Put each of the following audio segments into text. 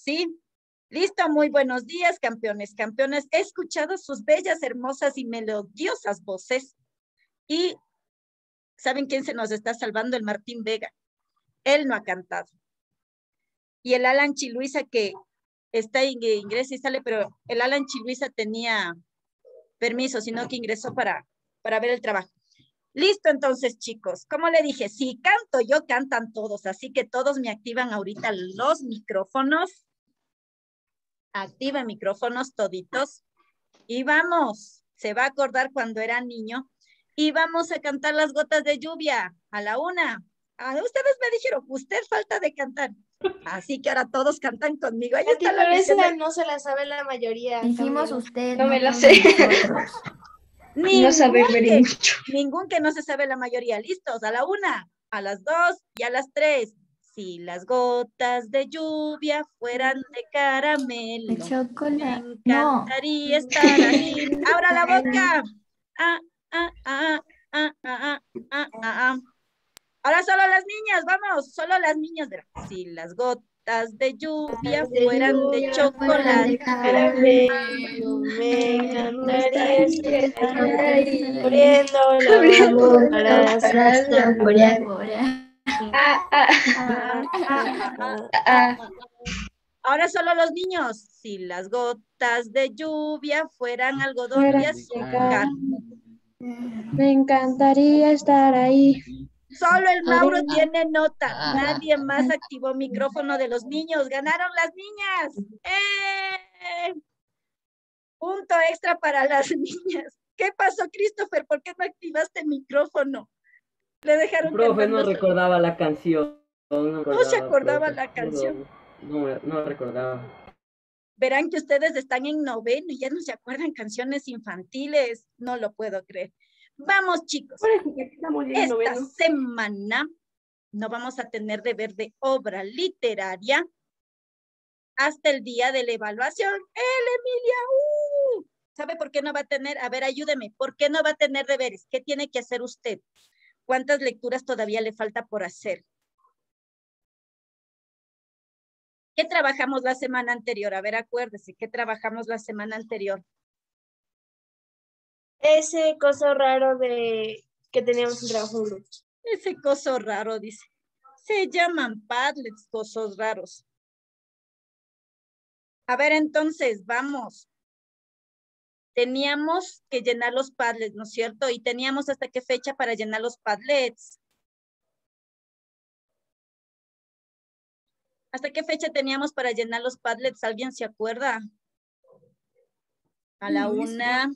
¿sí? Listo, muy buenos días, campeones, campeonas. He escuchado sus bellas, hermosas y melodiosas voces. Y ¿saben quién se nos está salvando? El Martín Vega. Él no ha cantado. Y el Alan Chiluisa, que está ingresa y sale, pero el Alan Chiluisa tenía permiso, sino que ingresó para ver el trabajo. Listo, entonces, chicos. Como le dije, si canto yo, cantan todos. Así que todos me activan ahorita los micrófonos. Activa micrófonos toditos. Y vamos. Se va a acordar cuando era niño. Y vamos a cantar las gotas de lluvia. A la una. Ustedes me dijeron, usted falta de cantar. Así que ahora todos cantan conmigo. Ahí está la pero misión esa no se la sabe la mayoría. Dijimos Camilo. usted, No me la todos sé. nosotros. No saber ver y mucho. Ningún que no se sabe la mayoría. ¿Listos? A la una, a las dos y a las tres. Si las gotas de lluvia fueran de caramelo, De chocolate. me No. encantaría estar ahí. ¡Abra la boca! Ah, ah, ah, ah, ah, ah, ah, ah. Ahora solo las niñas, vamos, solo las niñas. Si las gotas de lluvia fueran de chocolate, Caramelo, me encantaría estar ahí abriendo la Abriendo boca Para saborear. Ahora solo los niños. Si las gotas de lluvia fueran algodón de azúcar. Me encantaría estar ahí. Solo el Mauro tiene nota. Nadie más activó micrófono de los niños. ¡Ganaron las niñas! ¡Eh! Punto extra para las niñas. ¿Qué pasó, Christopher? ¿Por qué no activaste el micrófono? Le dejaron Profe, no cantando. recordaba la canción. No se acordaba profe. la canción. No recordaba. Verán que ustedes están en noveno y ya no se acuerdan canciones infantiles. No lo puedo creer. Vamos, chicos. Esta semana no vamos a tener deber de obra literaria hasta el día de la evaluación. Emilia! ¿Sabe por qué no va a tener? A ver, ayúdeme. ¿Por qué no va a tener deberes? ¿Qué tiene que hacer usted? ¿Cuántas lecturas todavía le falta por hacer? ¿Qué trabajamos la semana anterior? A ver, acuérdese, ¿qué trabajamos la semana anterior? Ese coso raro de que teníamos un trabajo en grupo. Ese coso raro, dice. Se llaman Padlets, cosos raros. A ver, entonces, vamos. Teníamos que llenar los Padlets, ¿no es cierto? Y teníamos hasta qué fecha para llenar los Padlets. ¿Hasta qué fecha teníamos para llenar los Padlets? ¿Alguien se acuerda? A la una.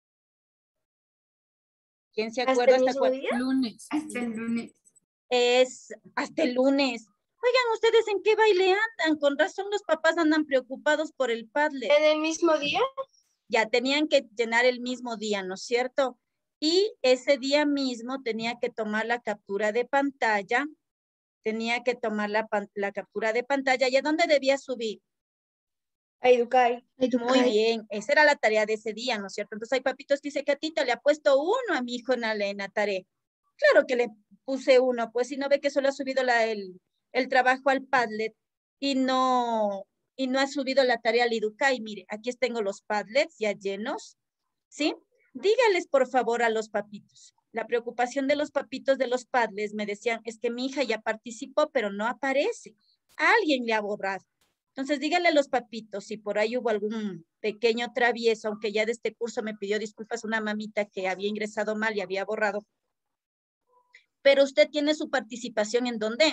¿Quién se acuerda? ¿Hasta el mismo día? Lunes. Hasta el lunes. Es hasta el lunes. Oigan, ¿ustedes en qué baile andan? Con razón los papás andan preocupados por el Padlet. ¿En el mismo día? Ya tenían que llenar el mismo día, ¿no es cierto? Y ese día mismo tenía que tomar la captura de pantalla. Tenía que tomar la captura de pantalla. ¿Y a dónde debía subir? A Educay. Muy bien, esa era la tarea de ese día, ¿no es cierto? Entonces hay papitos que dice que a Tita le ha puesto 1 a mi hijo en la tarea. Claro que le puse 1, pues si no ve que solo ha subido el trabajo al Padlet y no ha subido la tarea al Educay. Mire, aquí tengo los Padlets ya llenos, ¿sí? Dígales por favor a los papitos. La preocupación de los papitos de los Padlets me decían, es que mi hija ya participó, pero no aparece. Alguien le ha borrado. Entonces, díganle a los papitos si por ahí hubo algún pequeño travieso, aunque ya de este curso me pidió disculpas una mamita que había ingresado mal y había borrado. Pero usted tiene su participación ¿en dónde?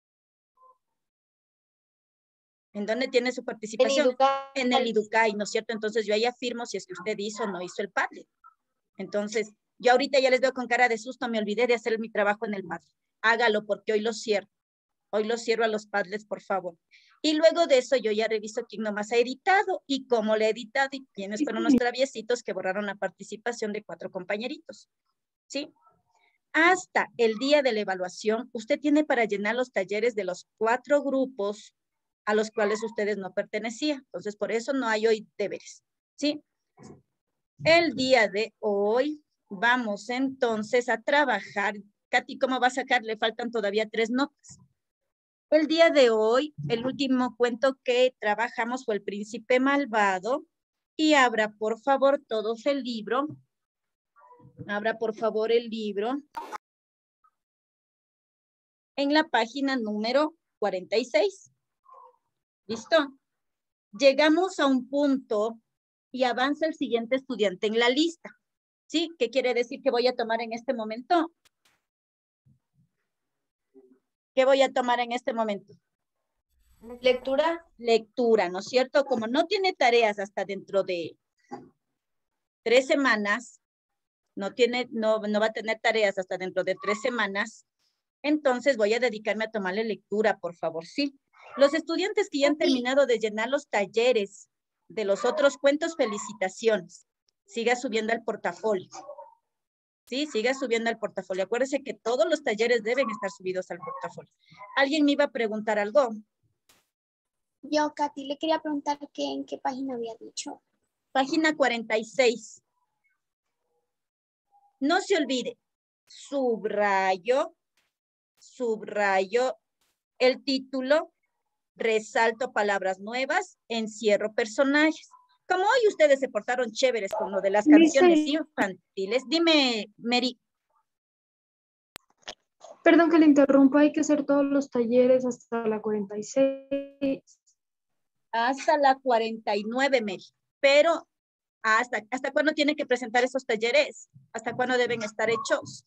¿En dónde tiene su participación? En el Educay, ¿no es cierto? Entonces, yo ahí afirmo si es que usted hizo o no hizo el Padlet. Entonces, yo ahorita ya les veo con cara de susto, me olvidé de hacer mi trabajo en el Padlet. Hágalo porque hoy lo cierro. Hoy lo cierro a los Padlets, por favor. Y luego de eso yo ya reviso quién nomás ha editado y cómo le he editado y quiénes fueron los traviesitos que borraron la participación de 4 compañeritos. ¿Sí? Hasta el día de la evaluación, usted tiene para llenar los talleres de los 4 grupos a los cuales ustedes no pertenecían. Entonces, por eso no hay hoy deberes. ¿Sí? El día de hoy vamos entonces a trabajar. Katy, ¿cómo va a sacar? Le faltan todavía 3 notas. El día de hoy, el último cuento que trabajamos fue El Príncipe Malvado. Y abra, por favor, todos el libro. Abra, por favor, el libro. En la página número 46. ¿Listo? Llegamos a un punto y avanza el siguiente estudiante en la lista. ¿Sí? ¿Qué quiere decir que voy a tomar en este momento? ¿Qué voy a tomar en este momento? Lectura. Lectura, ¿no es cierto? Como no tiene tareas hasta dentro de 3 semanas, no va a tener tareas hasta dentro de 3 semanas, entonces voy a dedicarme a tomarle lectura, por favor, ¿sí? Los estudiantes que ya han terminado de llenar los talleres de los otros cuentos, felicitaciones. Siga subiendo al portafolio. Sí, siga subiendo al portafolio. Acuérdese que todos los talleres deben estar subidos al portafolio. ¿Alguien me iba a preguntar algo? Yo, Katy, le quería preguntar en qué página había dicho. Página 46. No se olvide, subrayo el título, resalto palabras nuevas, encierro personajes. Como hoy ustedes se portaron chéveres con lo de las canciones infantiles, dime, Mary. Perdón que le interrumpa, hay que hacer todos los talleres hasta la 46. Hasta la 49, Mary. Pero, ¿hasta cuándo tienen que presentar esos talleres? ¿Hasta cuándo deben estar hechos?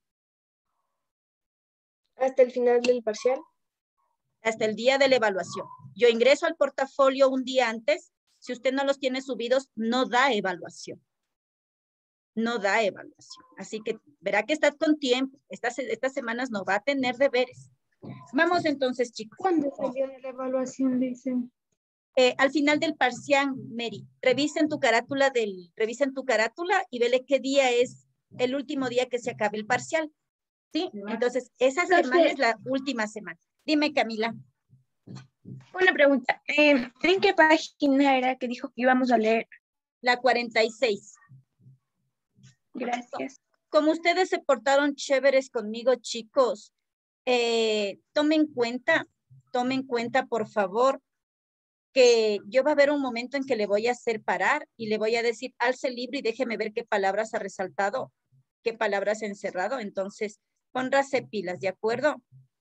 Hasta el final del parcial. Hasta el día de la evaluación. Yo ingreso al portafolio un día antes. Si usted no los tiene subidos, no da evaluación. No da evaluación. Así que verá que está con tiempo. Estas semanas no va a tener deberes. Vamos entonces, chicos. ¿Cuándo se viene la evaluación, dicen? Al final del parcial, Mary, revisen tu carátula y vele qué día es el último día que se acabe el parcial. ¿Sí? Entonces, esa semana es la última semana. Dime, Camila. Una pregunta. ¿En qué página era que dijo que íbamos a leer? La 46. Gracias. Como ustedes se portaron chéveres conmigo, chicos, tomen cuenta, por favor, que yo va a haber un momento en que le voy a hacer parar y le voy a decir, alce el libro y déjeme ver qué palabras ha resaltado, qué palabras ha encerrado. Entonces, pónganse pilas, ¿de acuerdo?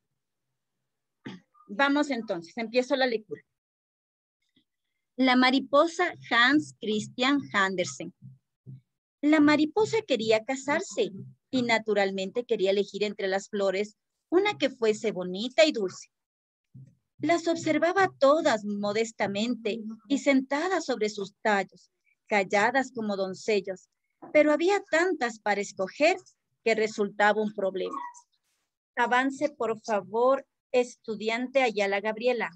Vamos entonces, empiezo la lectura. La mariposa Hans Christian Andersen. La mariposa quería casarse y naturalmente quería elegir entre las flores una que fuese bonita y dulce. Las observaba todas modestamente y sentadas sobre sus tallos, calladas como doncellas, pero había tantas para escoger que resultaba un problema. Avance, por favor, estudiante Ayala Gabriela.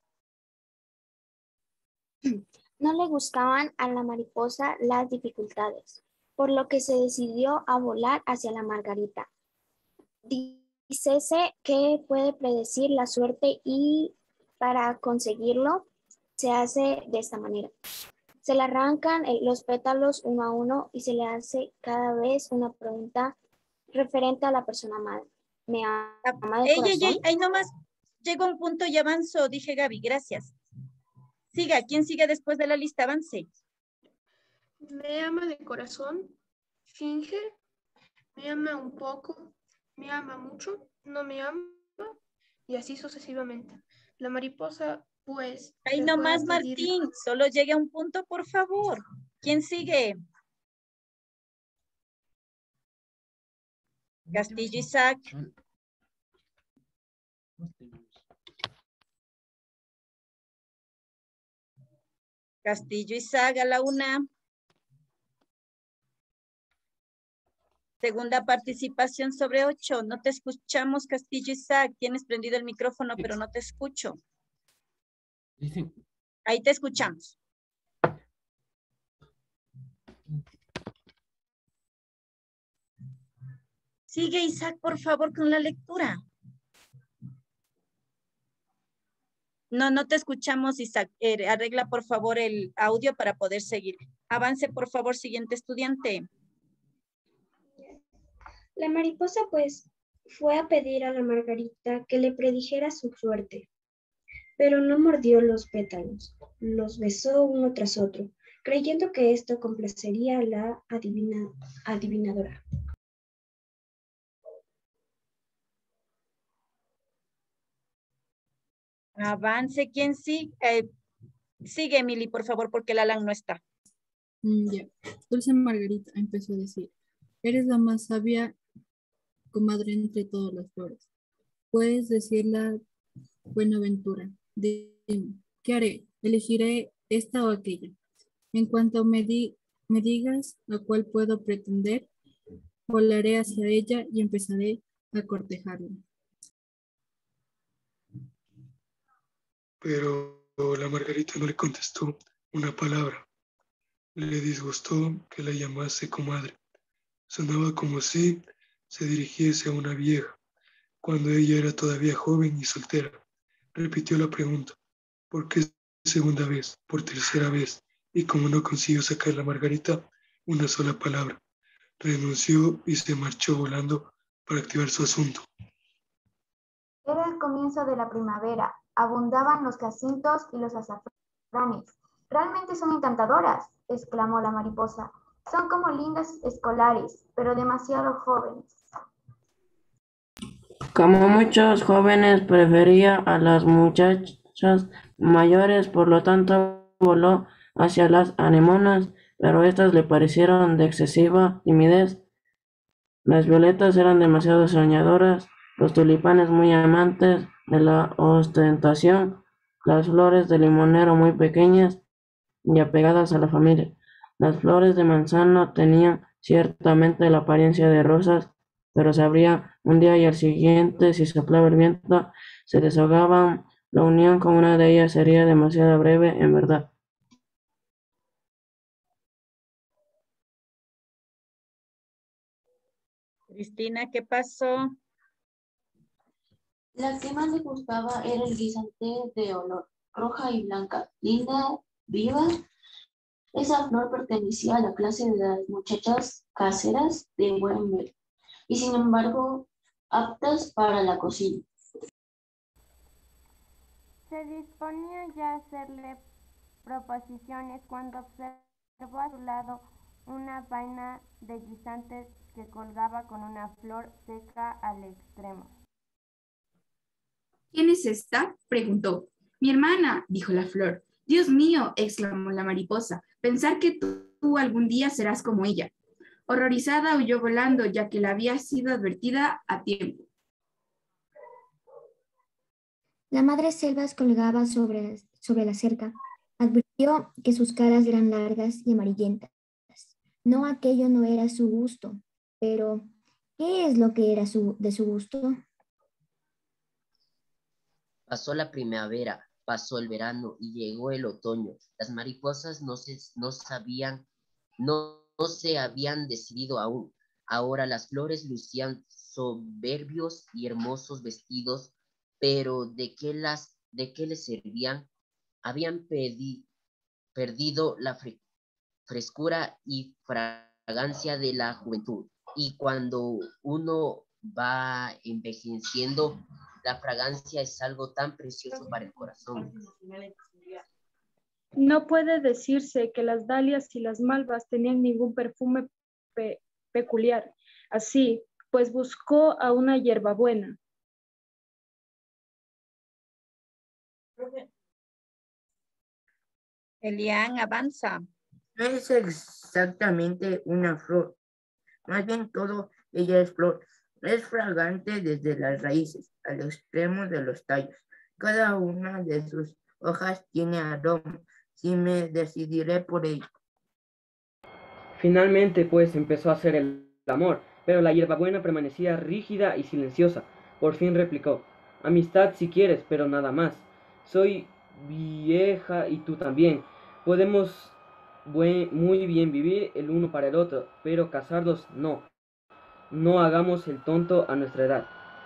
No le gustaban a la mariposa las dificultades, por lo que se decidió a volar hacia la margarita. Dícese que puede predecir la suerte y para conseguirlo se hace de esta manera. Se le arrancan los pétalos uno a uno y se le hace cada vez una pregunta referente a la persona amada. ¿Me ama de corazón? Ahí nomás llegó un punto y avanzó, dije Gaby, gracias. Siga, ¿quién sigue después de la lista? Avance. Me ama de corazón, finge, me ama un poco, me ama mucho, no me ama, y así sucesivamente. La mariposa, pues... Ahí nomás, Martín, solo llegue a un punto, por favor. ¿Quién sigue? Castillo Isaac. Castillo Isaac a la una. Segunda participación sobre 8. No te escuchamos, Castillo Isaac. Tienes prendido el micrófono, pero no te escucho. Ahí te escuchamos. Sigue, Isaac, por favor, con la lectura. No te escuchamos, Isaac. Arregla, por favor, el audio para poder seguir. Avance, por favor, siguiente estudiante. La mariposa, pues, fue a pedir a la Margarita que le predijera su suerte, pero no mordió los pétalos, los besó uno tras otro, creyendo que esto complacería a la adivinadora. Avance, ¿quién sigue? Sigue, Emily, por favor, porque el Alan no está. Ya. Dulce Margarita empezó a decir, eres la más sabia comadre entre todas las flores. Puedes decirla Buenaventura. Dime, ¿qué haré? Elegiré esta o aquella. En cuanto me digas a cuál puedo pretender, volaré hacia ella y empezaré a cortejarla. Pero la Margarita no le contestó una palabra. Le disgustó que la llamase comadre. Sonaba como si se dirigiese a una vieja, cuando ella era todavía joven y soltera. Repitió la pregunta. ¿Por qué segunda vez? ¿Por tercera vez? Y como no consiguió sacar la Margarita una sola palabra, renunció y se marchó volando para activar su asunto. Era el comienzo de la primavera. Abundaban los jacintos y los azafranes. Realmente son encantadoras, exclamó la mariposa. Son como lindas escolares, pero demasiado jóvenes. Como muchos jóvenes, prefería a las muchachas mayores, por lo tanto voló hacia las anemonas, pero estas le parecieron de excesiva timidez. Las violetas eran demasiado soñadoras, los tulipanes muy amantes de la ostentación, las flores de limonero muy pequeñas y apegadas a la familia. Las flores de manzano tenían ciertamente la apariencia de rosas, pero se abrían un día y al siguiente, si soplaba el viento, se deshogaban. La unión con una de ellas sería demasiado breve, en verdad. Cristina, ¿qué pasó? La que más le gustaba era el guisante de olor, roja y blanca, linda, viva. Esa flor pertenecía a la clase de las muchachas caseras de buen ver, y sin embargo, aptas para la cocina. Se disponía ya a hacerle proposiciones cuando observó a su lado una vaina de guisantes que colgaba con una flor seca al extremo. ¿Quién es esta?, preguntó. Mi hermana, dijo la flor. Dios mío, exclamó la mariposa, pensar que tú algún día serás como ella. Horrorizada huyó volando, ya que la había sido advertida a tiempo. La madre selvas colgaba sobre la cerca. Advirtió que sus caras eran largas y amarillentas. No, aquello no era su gusto, pero ¿qué es lo que era de su gusto? Pasó la primavera, pasó el verano y llegó el otoño. Las mariposas no se habían decidido aún. Ahora las flores lucían soberbios y hermosos vestidos, pero ¿de qué les servían? Habían perdido la frescura y fragancia de la juventud. Y cuando uno va envejeciendo, la fragancia es algo tan precioso para el corazón. No puede decirse que las dalias y las malvas tenían ningún perfume peculiar. Así, pues buscó a una hierbabuena. Elian, avanza. No es exactamente una flor, más bien todo ella es flor. Es fragante desde las raíces al extremo de los tallos. Cada una de sus hojas tiene aroma. Sí me decidiré por ello. Finalmente, pues, empezó a hacer el amor, pero la hierbabuena permanecía rígida y silenciosa. Por fin replicó: amistad si quieres, pero nada más. Soy vieja y tú también. Podemos muy bien vivir el uno para el otro, pero casarnos no. No hagamos el tonto a nuestra edad.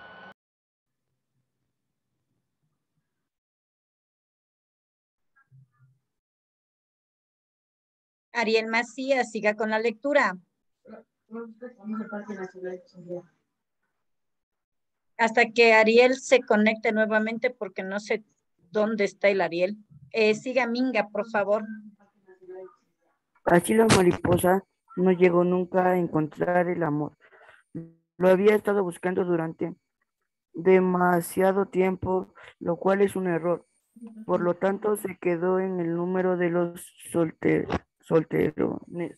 Ariel Macías, siga con la lectura. Hasta que Ariel se conecte nuevamente porque no sé dónde está el Ariel. Siga Minga, por favor. Así la mariposa no llegó nunca a encontrar el amor. Lo había estado buscando durante demasiado tiempo, lo cual es un error. Por lo tanto, se quedó en el número de los solterones.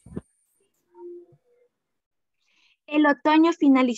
El otoño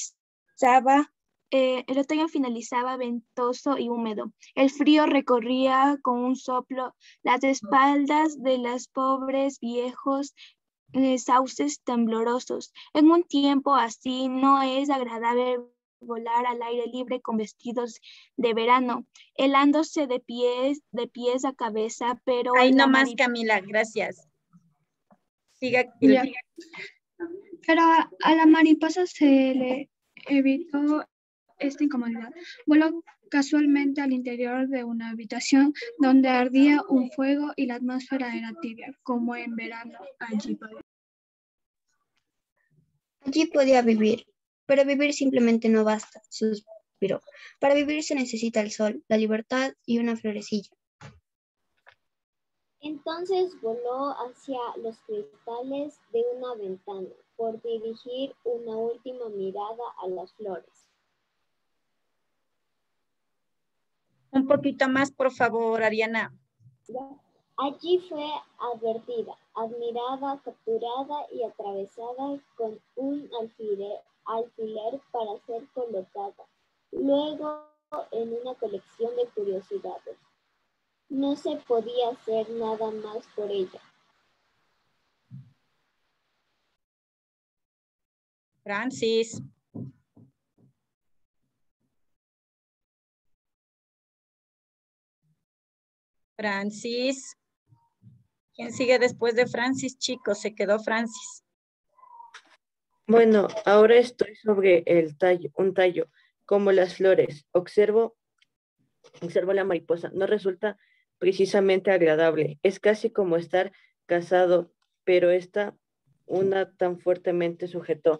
finalizaba ventoso y húmedo. El frío recorría con un soplo las espaldas de los pobres viejos sauces temblorosos. En un tiempo así no es agradable volar al aire libre con vestidos de verano, helándose de pies a cabeza, pero ahí nomás, Camila, gracias. Siga. Pero a la mariposa se le evitó esta incomodidad. Voló casualmente al interior de una habitación donde ardía un fuego y la atmósfera era tibia, como en verano. Allí podía vivir, pero vivir simplemente no basta, suspiró. Para vivir se necesita el sol, la libertad y una florecilla. Entonces voló hacia los cristales de una ventana por dirigir una última mirada a las flores. Un poquito más, por favor, Ariana. Allí fue advertida, admirada, capturada y atravesada con un alfiler para ser colocada, luego en una colección de curiosidades. No se podía hacer nada más por ella. Francis. Francis. ¿Quién sigue después de Francis, chicos? Se quedó Francis. Bueno, ahora estoy sobre un tallo, como las flores. Observo la mariposa. No resulta precisamente agradable. Es casi como estar casado, pero una tan fuertemente sujetó.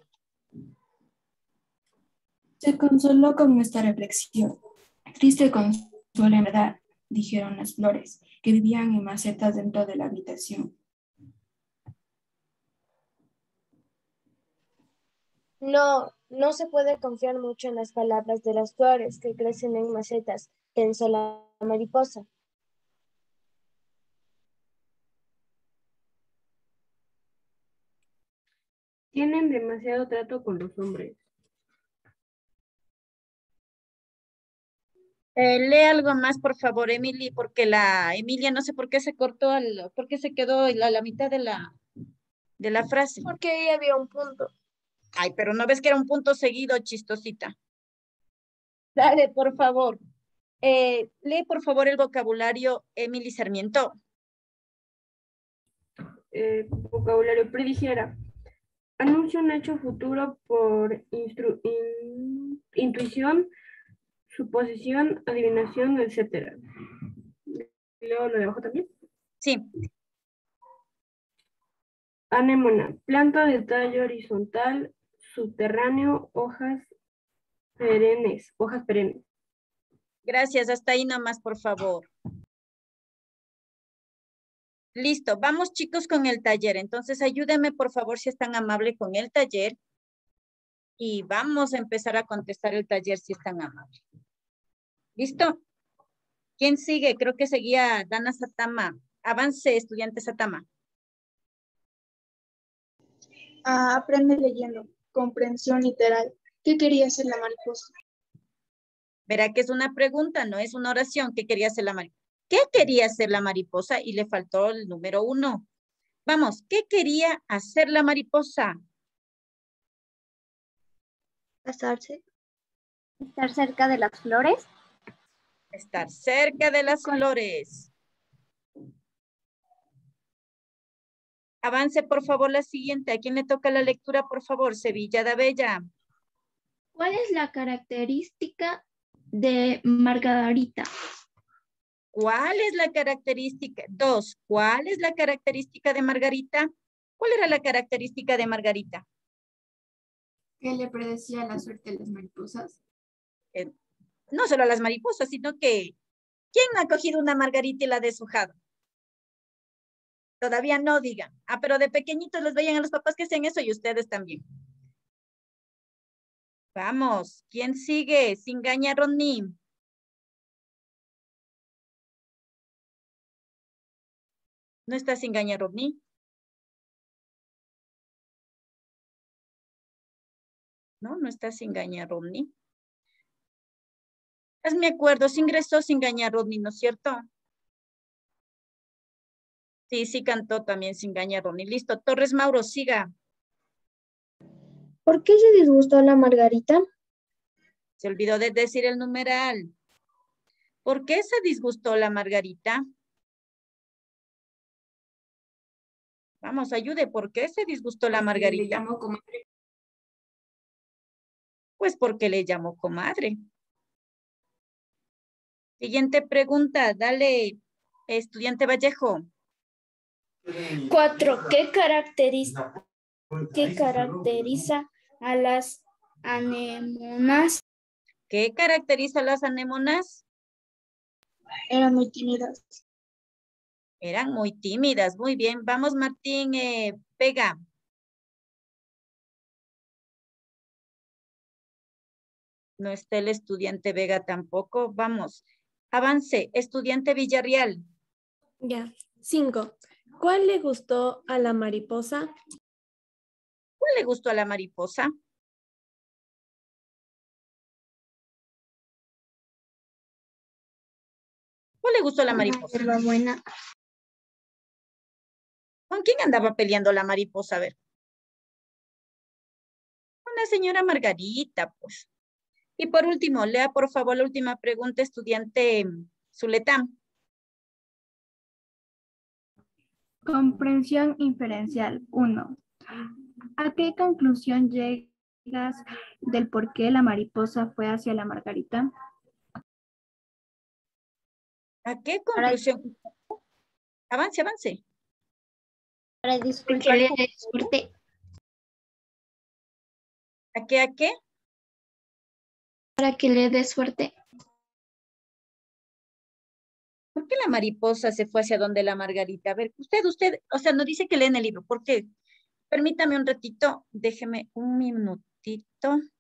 Se consoló con esta reflexión. Triste consuelo en verdad, dijeron las flores, que vivían en macetas dentro de la habitación. No se puede confiar mucho en las palabras de las flores que crecen en macetas, pensó la mariposa. Tienen demasiado trato con los hombres. Lee algo más, por favor, Emily, porque la Emilia no sé por qué se cortó, por qué se quedó la mitad de la frase. Porque ahí había un punto. Ay, pero no ves que era un punto seguido, chistosita. Dale, por favor. Lee, por favor, el vocabulario Emily Sarmiento. Vocabulario predijera. Anuncia un hecho futuro por intuición, suposición, adivinación, etc. ¿Leo lo de abajo también? Sí. Anémona, planta de tallo horizontal, subterráneo, hojas perennes. Gracias, hasta ahí nomás, por favor. Listo, vamos chicos con el taller. Entonces ayúdenme por favor si es tan amable con el taller. Y vamos a empezar a contestar el taller si es tan amable. ¿Listo? ¿Quién sigue? Creo que seguía Dana Satama. Avance, estudiante Satama. Aprende leyendo. Comprensión literal. ¿Qué quería hacer la mariposa? Verá que es una pregunta, no es una oración. ¿Qué quería hacer la mariposa? ¿Qué quería hacer la mariposa? Y le faltó el número 1. Vamos, ¿qué quería hacer la mariposa? Casarse. Estar cerca de las flores. Estar cerca de las flores. Avance, por favor, la siguiente. ¿A quién le toca la lectura, por favor? Sevilla da Bella. ¿Cuál es la característica de Margarita? ¿Cuál es la característica? 2. ¿Cuál es la característica de Margarita? ¿Cuál era la característica de Margarita? ¿Qué le predecía la suerte de las mariposas? no solo a las mariposas, sino que ¿quién no ha cogido una margarita y la ha deshojado? Todavía no digan. Ah, pero de pequeñitos les veían a los papás que hacen eso y ustedes también. Vamos, ¿quién sigue? Sin gaña, Rodney. ¿No está sin gaña, Rodney? No está sin gaña, Rodney. Me acuerdo, se ingresó sin gaña, Rodney, ¿no es cierto? Sí, cantó también sin gaña, Rodney. Listo, Torres Mauro, siga. ¿Por qué se disgustó la Margarita? Se olvidó de decir el numeral. ¿Por qué se disgustó la Margarita? Vamos, ayude. ¿Por qué se disgustó la Margarita? Le llamó comadre. Pues porque le llamó comadre. Siguiente pregunta. Dale, estudiante Vallejo. 4. ¿Qué caracteriza a las anémonas? ¿Qué caracteriza a las anémonas? Eran muy tímidas. Eran muy tímidas. Muy bien. Vamos, Martín Vega. No está el estudiante Vega tampoco. Vamos. Avance. Estudiante Villarreal. Ya. 5. ¿Cuál le gustó a la mariposa? ¿Cuál le gustó a la mariposa? ¿Cuál le gustó a la mariposa? Hierba buena. ¿Con quién andaba peleando la mariposa? A ver. Con la señora Margarita, pues. Y por último, lea por favor la última pregunta, estudiante Zuletán. Comprensión inferencial 1. ¿A qué conclusión llegas del por qué la mariposa fue hacia la Margarita? ¿A qué conclusión? Avance. Para disculparle de suerte. ¿A qué? Para que le dé suerte. ¿Por qué la mariposa se fue hacia donde la Margarita? A ver, usted, o sea, no dice que lee en el libro. ¿Por qué? Permítame un ratito, déjeme un minutito.